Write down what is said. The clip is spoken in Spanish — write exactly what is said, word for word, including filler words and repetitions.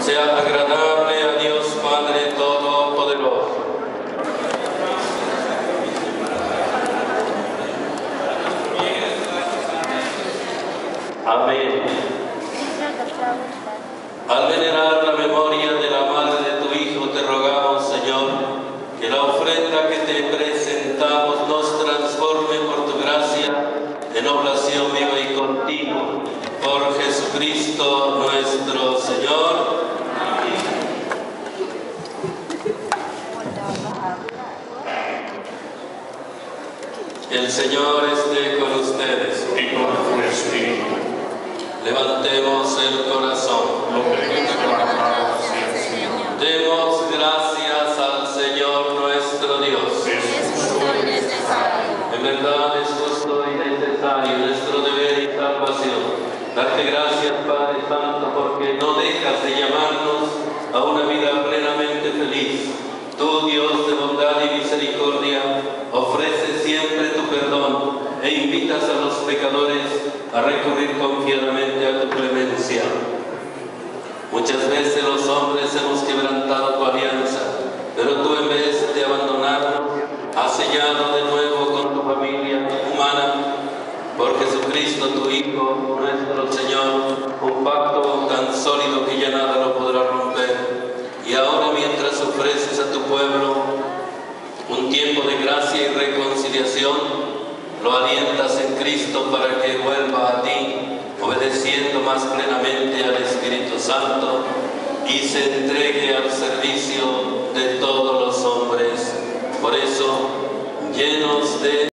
sea agradable a Dios Padre Todopoderoso. Amén. Al venerar la memoria de la madre de tu Hijo, te rogamos, Señor, que la ofrenda que te presentamos nos transforme por tu gracia en oblación viva y continua. Por Jesucristo nuestro Señor. El Señor esté con ustedes. Y con tu espíritu. Levantemos el corazón. Lo tenemos guardado hacia el Señor. Demos gracias al Señor nuestro Dios. Es justo y necesario. En verdad es justo y necesario, nuestro deber y salvación. Darte gracias, Padre Santo, porque no dejas de llamarnos a una vida plenamente feliz. Tú, Dios de bondad y misericordia, ofreces siempre tu perdón e invitas a los pecadores a recurrir confiadamente a tu clemencia. Muchas veces los hombres hemos quebrantado tu alianza, pero tú, en vez de abandonarnos, has sellado de nuevo con tu familia humana, por Jesucristo tu Hijo, nuestro Señor, un pacto tan sólido que ya nada lo podrá romper. Y ahora, mientras ofreces a tu pueblo un tiempo de gracia y reconciliación, lo alientas en Cristo para que vuelva a ti, obedeciendo más plenamente al Espíritu Santo y se entregue al servicio de todos los hombres. Por eso, llenos de